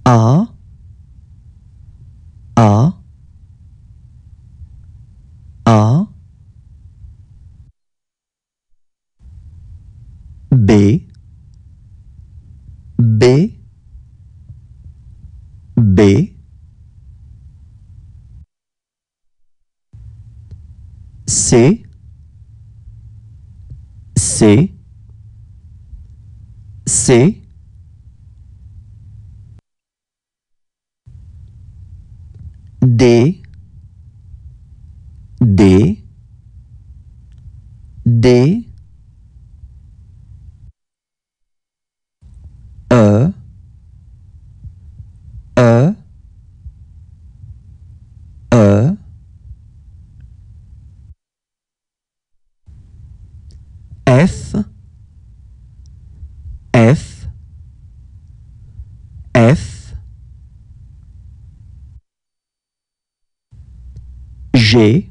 A, A, A, B, B, B, C, C, C, D, D, D, E, E, E, F, F, F, G,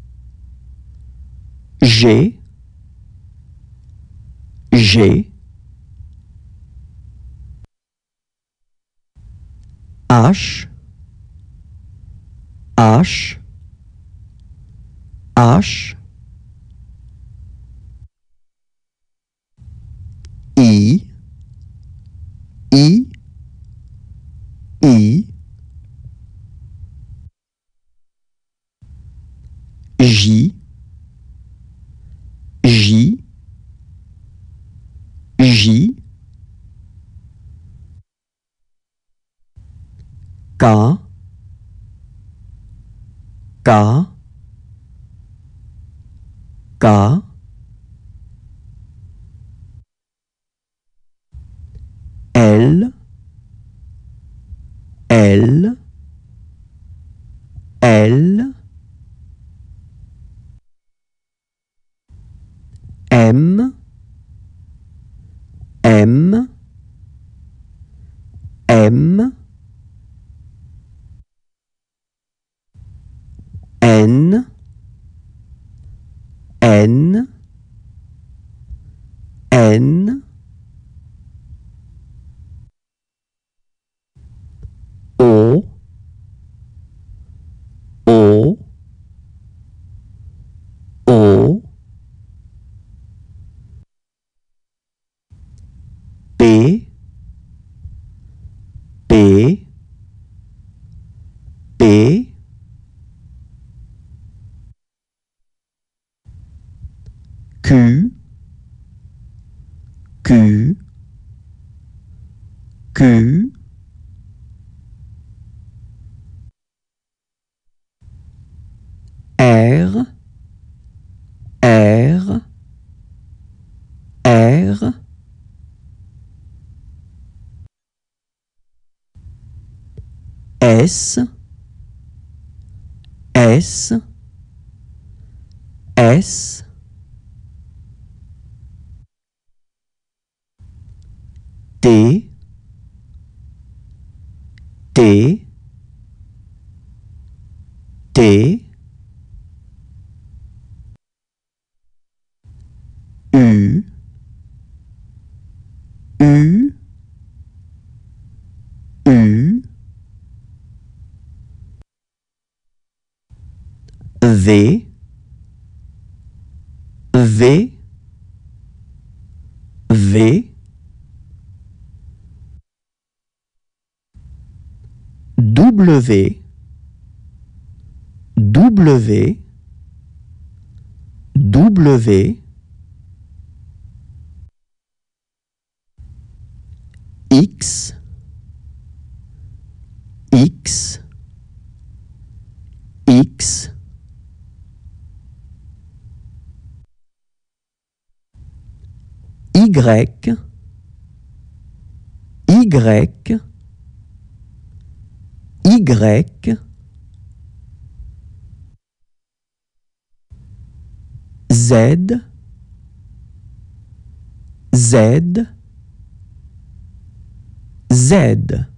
G, G, H, H, H, I, I, I, J, J, J, K, K, K, L, L, L, M, M, M, N, N, N, O, O, O, P, P, P, Q, Q, Q, R, R, R, S, S, S, T, T, T, U, U, U, V, V, V, W, W, W, X, X, X, Y, Y, Y, Z, Z, Z.